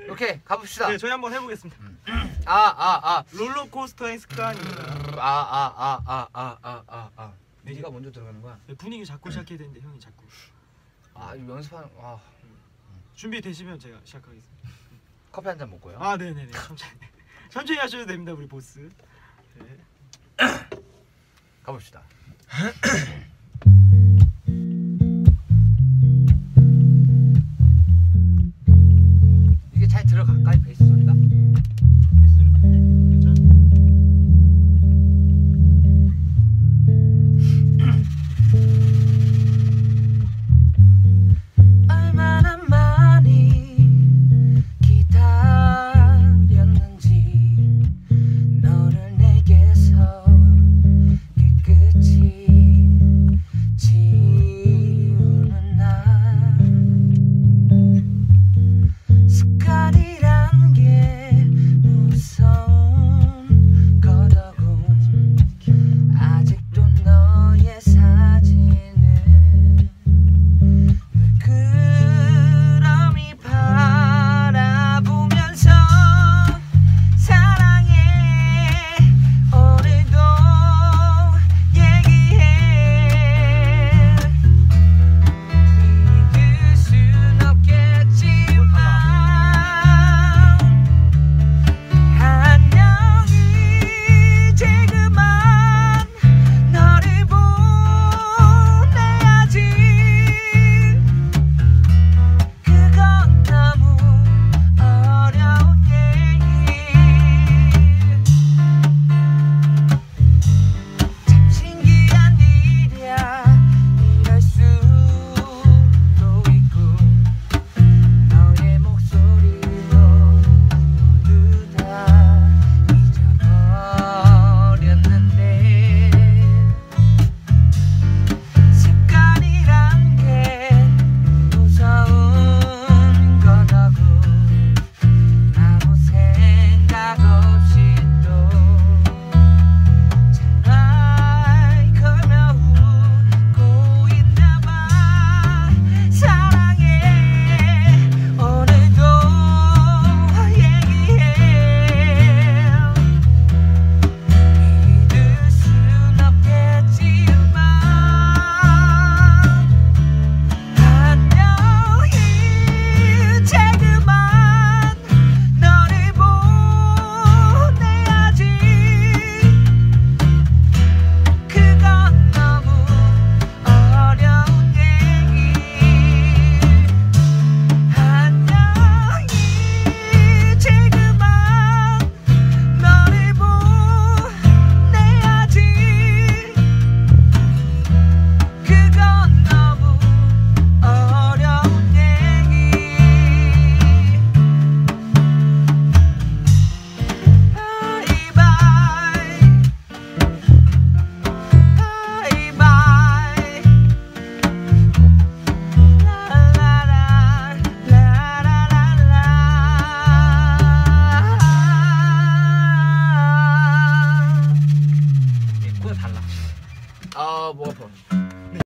오케이 가봅시다. 네, 저희 한번 해보겠습니다. 롤러코스터의 습관입니다. 네가 먼저 들어가는 거야. 네, 분위기 잡고 시작해야 되는데 형이 자꾸. 이거 연습하는. 준비 되시면 제가 시작하겠습니다. 커피 한 잔 먹고요. 네네네. 천천히 하셔도 됩니다, 우리 보스. 네. 가봅시다. 이게 잘 들어갈까요, 베이스 소리가?